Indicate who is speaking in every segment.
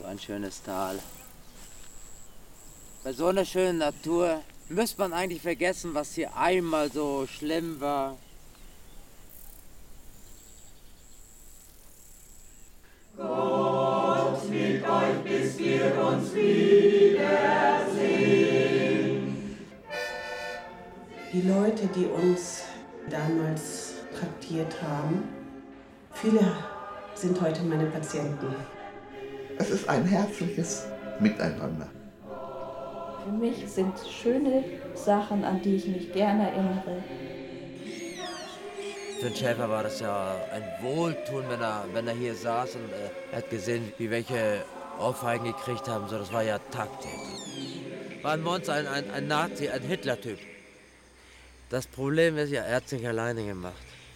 Speaker 1: So ein schönes Tal. Bei so einer schönen Natur müsste man eigentlich vergessen, was hier einmal so schlimm war.
Speaker 2: Gott mit euch, bis wir uns wiedersehen.
Speaker 3: Die Leute, die uns damals traktiert haben, viele sind heute meine Patienten.
Speaker 4: Es ist ein herzliches Miteinander.
Speaker 5: Für mich sind schöne Sachen, an die ich mich gerne erinnere.
Speaker 1: Für den Schäfer war das ja ein Wohltun, wenn er hier saß und er hat gesehen, wie welche Ohrfeigen gekriegt haben. So, das war ja tagtäglich. War ein Monster, ein Nazi, ein Hitler-Typ. Das Problem ist ja, er hat sich alleine gemacht.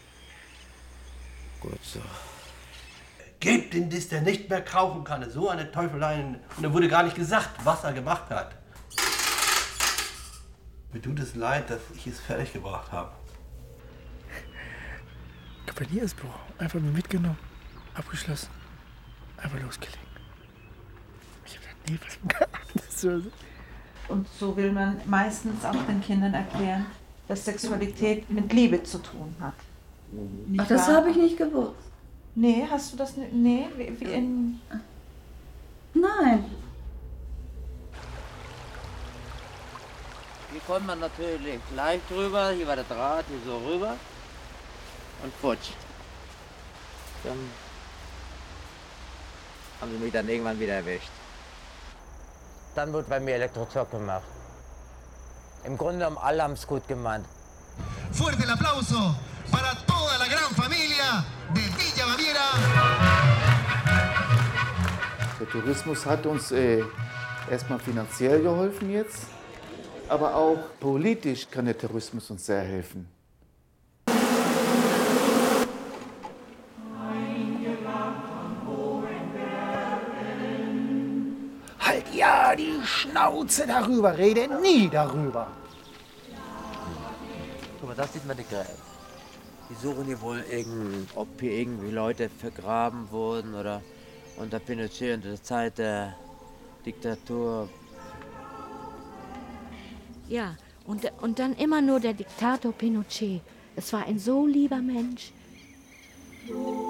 Speaker 1: Gut so.
Speaker 6: Gebt ihn, dass der nicht mehr kaufen kann. So eine Teufeleien. Und da wurde gar nicht gesagt, was er gemacht hat. Mir tut es leid, dass ich es fertig gebracht habe.
Speaker 7: Kavaliersbuch. Einfach nur mitgenommen, abgeschlossen, einfach losgelegt. Ich habe da nie was gehabt.
Speaker 8: Und so will man meistens auch den Kindern erklären, dass Sexualität mit Liebe zu tun hat.
Speaker 5: Ach, das habe ich nicht gewusst.
Speaker 8: Nee, hast du das nicht? Nee, wie in...
Speaker 5: Nein.
Speaker 1: Hier kommt man natürlich leicht drüber. Hier war der Draht, hier so rüber. Und futsch. Dann haben sie mich dann irgendwann wieder erwischt. Dann wurde bei mir Elektroschock gemacht. Im Grunde genommen, alle haben es gut gemeint.
Speaker 9: Fuerte el aplauso para toda la gran familia de Villa Baviera.
Speaker 10: Der Tourismus hat uns erstmal finanziell geholfen jetzt, aber auch politisch kann der Tourismus uns sehr helfen.
Speaker 7: Halt ja die Schnauze darüber, rede nie darüber.
Speaker 1: Guck mal, das sieht man die Gräber. Die suchen hier wohl ob hier irgendwie Leute vergraben wurden oder unter Pinochet, unter der Zeit der Diktatur.
Speaker 11: Ja, und dann immer nur der Diktator Pinochet. Es war ein so lieber Mensch.